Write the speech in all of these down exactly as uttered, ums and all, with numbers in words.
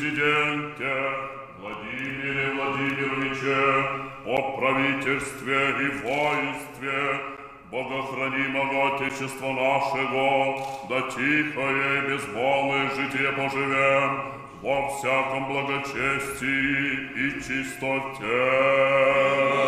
президенте Владимире Владимировиче, о правительстве и воинстве богохранимого Отечества нашего, да тихое и безмолвное житие поживем во всяком благочестии и чистоте.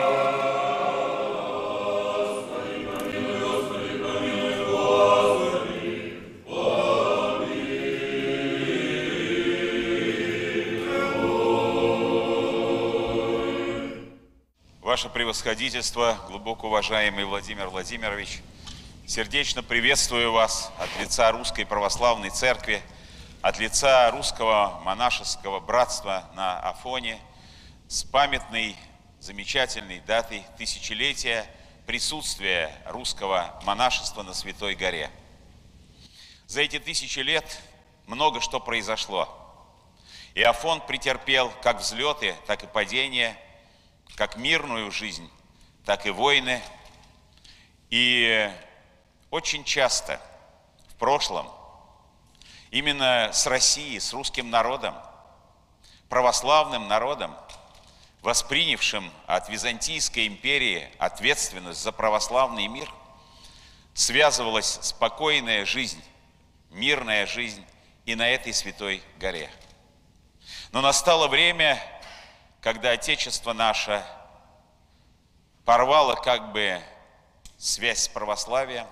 Ваше превосходительство, глубоко уважаемый Владимир Владимирович, сердечно приветствую вас от лица Русской Православной Церкви, от лица Русского монашеского братства на Афоне с памятной, замечательной датой тысячелетия присутствия русского монашества на Святой Горе. За эти тысячи лет много что произошло. И Афон претерпел как взлеты, так и падения, как мирную жизнь, так и войны. И очень часто в прошлом именно с Россией, с русским народом, православным народом, воспринявшим от Византийской империи ответственность за православный мир, связывалась спокойная жизнь, мирная жизнь и на этой Святой Горе. Но настало время, когда Отечество наше порвало как бы связь с православием,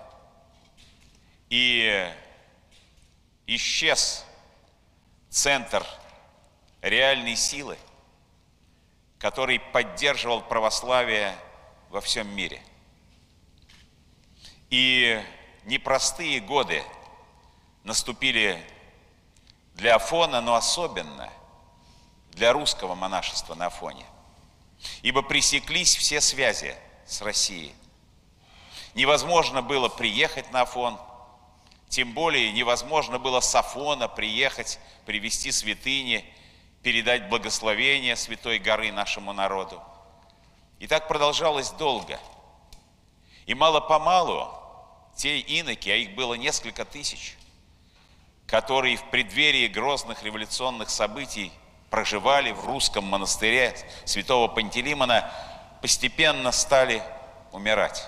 и исчез центр реальной силы, который поддерживал православие во всем мире. И непростые годы наступили для Афона, но особенно для русского монашества на Афоне, ибо пресеклись все связи с Россией. Невозможно было приехать на Афон, тем более невозможно было с Афона приехать, привести святыни, передать благословение Святой Горы нашему народу. И так продолжалось долго. И мало-помалу те иноки, а их было несколько тысяч, которые в преддверии грозных революционных событий проживали в русском монастыре святого Пантелеймона, постепенно стали умирать.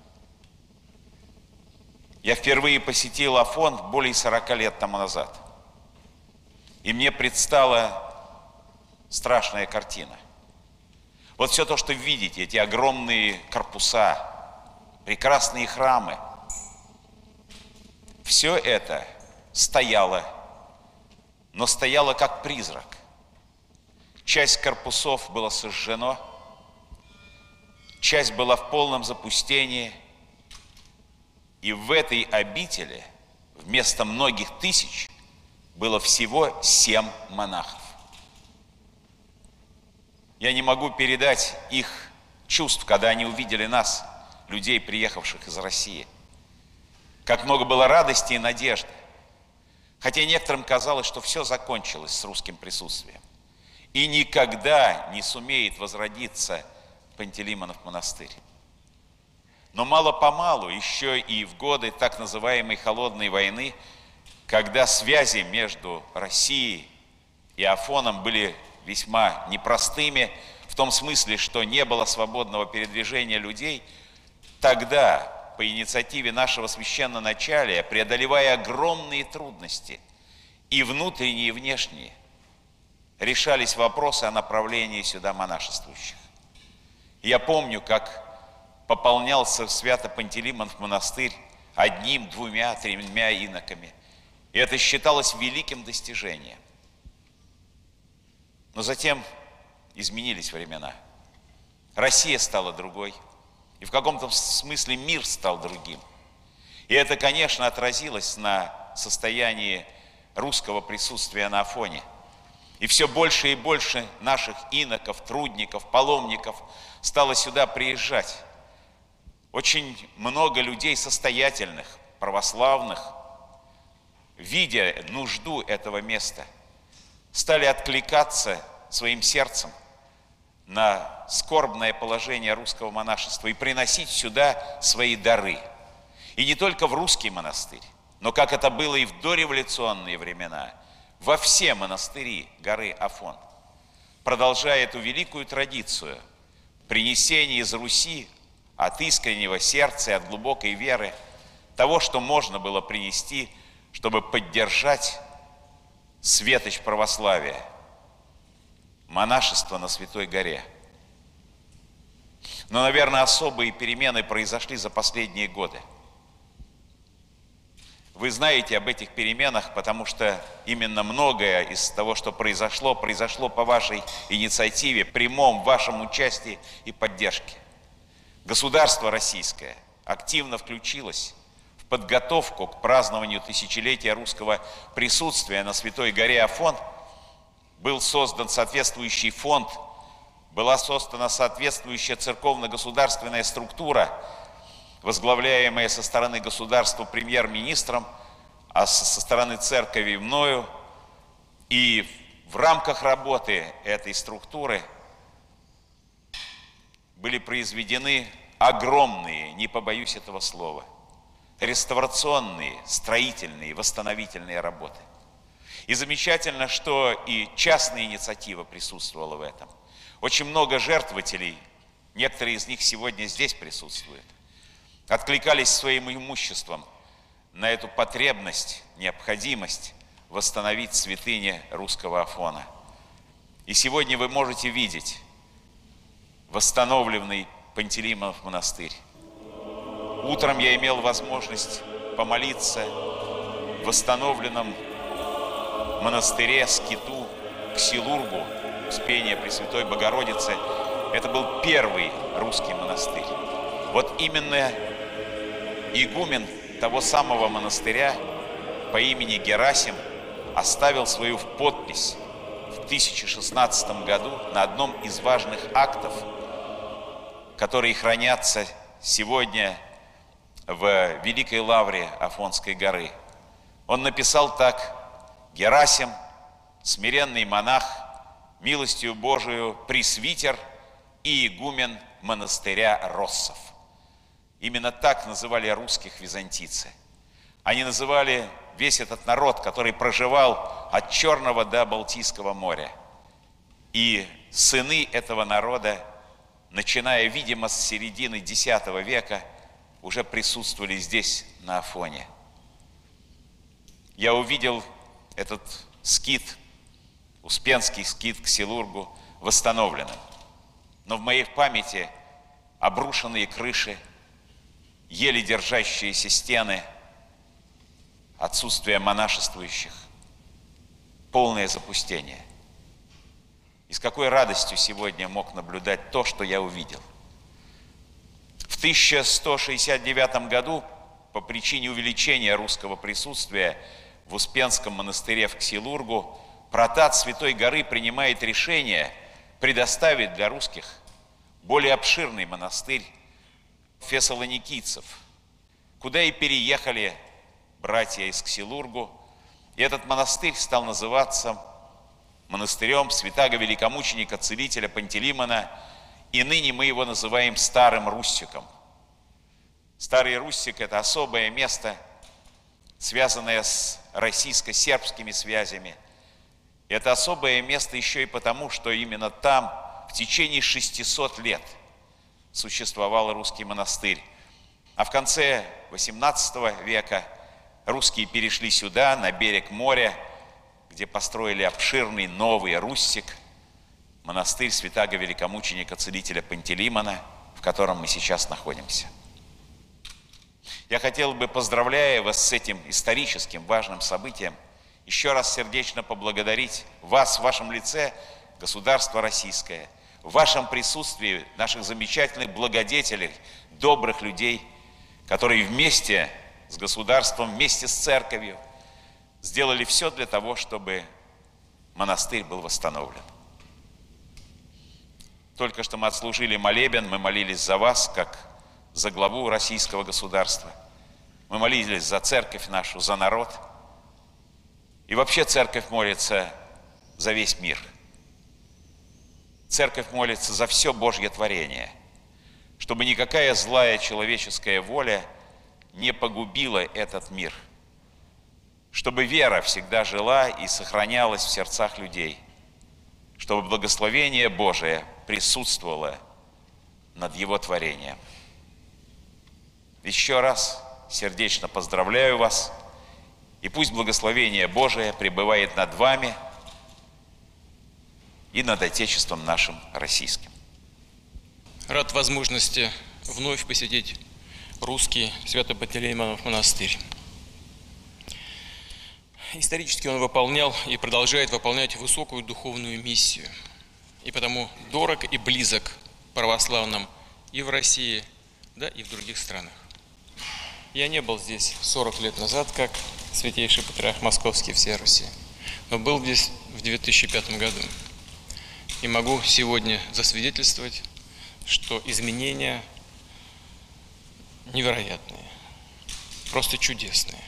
Я впервые посетил Афон более сорока лет тому назад. И мне предстала страшная картина. Вот все то, что видите, эти огромные корпуса, прекрасные храмы, все это стояло, но стояло как призрак. Часть корпусов была сожжена, часть была в полном запустении, и в этой обители вместо многих тысяч было всего семь монахов. Я не могу передать их чувств, когда они увидели нас, людей, приехавших из России. Как много было радости и надежды, хотя некоторым казалось, что все закончилось с русским присутствием. И никогда не сумеет возродиться Пантелеймонов монастырь. Но мало-помалу, еще и в годы так называемой холодной войны, когда связи между Россией и Афоном были весьма непростыми, в том смысле, что не было свободного передвижения людей, тогда, по инициативе нашего священноначалия, преодолевая огромные трудности, и внутренние, и внешние, решались вопросы о направлении сюда монашествующих. Я помню, как пополнялся Свято-Пантелеймонов монастырь одним, двумя, тремя иноками. И это считалось великим достижением. Но затем изменились времена. Россия стала другой. И в каком-то смысле мир стал другим. И это, конечно, отразилось на состоянии русского присутствия на Афоне. И все больше и больше наших иноков, трудников, паломников стало сюда приезжать. Очень много людей состоятельных, православных, видя нужду этого места, стали откликаться своим сердцем на скорбное положение русского монашества и приносить сюда свои дары. И не только в русский монастырь, но как это было и в дореволюционные времена, во все монастыри горы Афон, продолжая эту великую традицию принесения из Руси от искреннего сердца и от глубокой веры того, что можно было принести, чтобы поддержать светоч православия, монашество на Святой горе. Но, наверное, особые перемены произошли за последние годы. Вы знаете об этих переменах, потому что именно многое из того, что произошло, произошло по вашей инициативе, прямом вашем участии и поддержке. Государство российское активно включилось в подготовку к празднованию тысячелетия русского присутствия на Святой горе Афон. Был создан соответствующий фонд, была создана соответствующая церковно-государственная структура, возглавляемая со стороны государства премьер-министром, а со стороны церкви мною. И в рамках работы этой структуры были произведены огромные, не побоюсь этого слова, реставрационные, строительные, восстановительные работы. И замечательно, что и частная инициатива присутствовала в этом. Очень много жертвователей, некоторые из них сегодня здесь присутствуют, откликались своим имуществом на эту потребность, необходимость восстановить святыни русского Афона. И сегодня вы можете видеть восстановленный Пантелеймонов монастырь. Утром я имел возможность помолиться в восстановленном монастыре скиту Ксилургу, Успения Пресвятой Богородицы. Это был первый русский монастырь. Вот именно игумен того самого монастыря по имени Герасим оставил свою подпись в тысяча шестнадцатом году на одном из важных актов, которые хранятся сегодня в Великой Лавре Афонской горы. Он написал так: «Герасим, смиренный монах, милостью Божию пресвитер и игумен монастыря Россов». Именно так называли русских византийцы. Они называли весь этот народ, который проживал от Черного до Балтийского моря. И сыны этого народа, начиная, видимо, с середины десятого века, уже присутствовали здесь, на Афоне. Я увидел этот скит, Успенский скит Ксилургу, восстановленным. Но в моей памяти обрушенные крыши, еле держащиеся стены, отсутствие монашествующих, полное запустение. И с какой радостью сегодня мог наблюдать то, что я увидел. В тысяча сто шестьдесят девятом году по причине увеличения русского присутствия в Успенском монастыре в Ксилургу протат Святой горы принимает решение предоставить для русских более обширный монастырь фессалоникийцев, куда и переехали братья из Ксилургу. И этот монастырь стал называться монастырем святаго великомученика целителя Пантелеймона, и ныне мы его называем Старым Руссиком. Старый Руссик – это особое место, связанное с российско-сербскими связями. И это особое место еще и потому, что именно там в течение шестисот лет существовал русский монастырь. А в конце восемнадцатого века русские перешли сюда, на берег моря, где построили обширный новый Руссик, монастырь святаго великомученика целителя Пантелеймона, в котором мы сейчас находимся. Я хотел бы, поздравляя вас с этим историческим важным событием, еще раз сердечно поблагодарить вас в вашем лице, государство российское, в вашем присутствии наших замечательных благодетелей, добрых людей, которые вместе с государством, вместе с церковью сделали все для того, чтобы монастырь был восстановлен. Только что мы отслужили молебен, мы молились за вас, как за главу российского государства. Мы молились за церковь нашу, за народ. И вообще церковь молится за весь мир. Церковь молится за все Божье творение, чтобы никакая злая человеческая воля не погубила этот мир. чтобы вера всегда жила и сохранялась в сердцах людей, чтобы благословение Божие присутствовало над Его творением. Еще раз сердечно поздравляю вас, и пусть благословение Божие пребывает над вами и над Отечеством нашим российским. Рад возможности вновь посетить русский Свято-Пантелеймонов монастырь. Исторически он выполнял и продолжает выполнять высокую духовную миссию, и потому дорог и близок православным и в России, да и в других странах. Я не был здесь сорок лет назад, как святейший патриарх Московский всей Руси, но был здесь в две тысячи пятом году. И могу сегодня засвидетельствовать, что изменения невероятные, просто чудесные.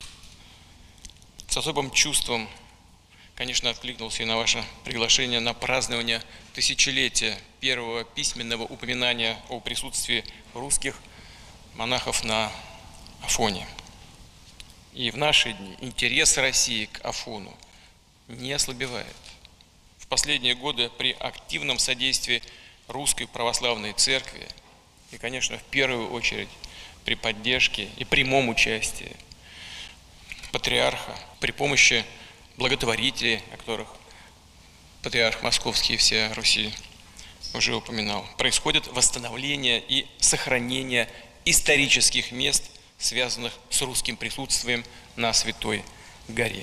С особым чувством, конечно, откликнулся и на ваше приглашение на празднование тысячелетия первого письменного упоминания о присутствии русских монахов на Афоне. И в наши дни интерес России к Афону не ослабевает. В последние годы при активном содействии Русской Православной Церкви и, конечно, в первую очередь при поддержке и прямом участии патриарха, при помощи благотворителей, о которых патриарх Московский и всея Руси уже упоминал, происходит восстановление и сохранение исторических мест, связанных с русским присутствием на Святой горе.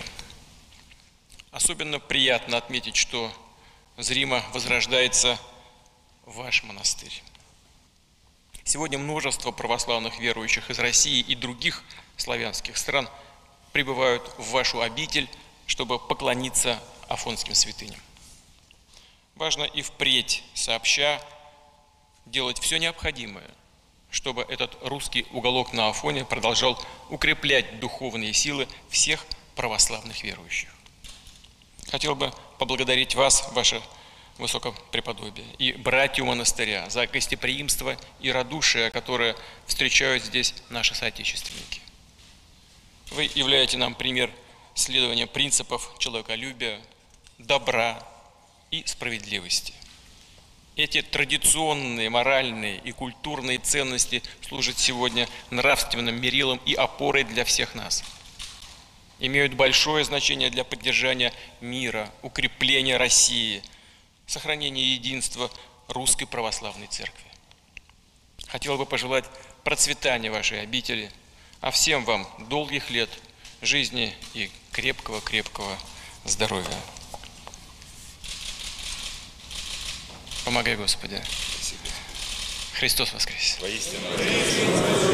Особенно приятно отметить, что зримо возрождается ваш монастырь. Сегодня множество православных верующих из России и других славянских стран прибывают в вашу обитель, чтобы поклониться афонским святыням. Важно и впредь сообща делать все необходимое, чтобы этот русский уголок на Афоне продолжал укреплять духовные силы всех православных верующих. Хотел бы поблагодарить вас, ваше высокопреподобие, и братью монастыря за гостеприимство и радушие, которое встречают здесь наши соотечественники. Вы являете нам пример следования принципов человеколюбия, добра и справедливости. Эти традиционные моральные и культурные ценности служат сегодня нравственным мерилом и опорой для всех нас. Имеют большое значение для поддержания мира, укрепления России, сохранения единства Русской Православной Церкви. Хотел бы пожелать процветания вашей обители, а всем вам долгих лет жизни и крепкого-крепкого здоровья. Помогай, Господи. Христос воскрес! Воистину.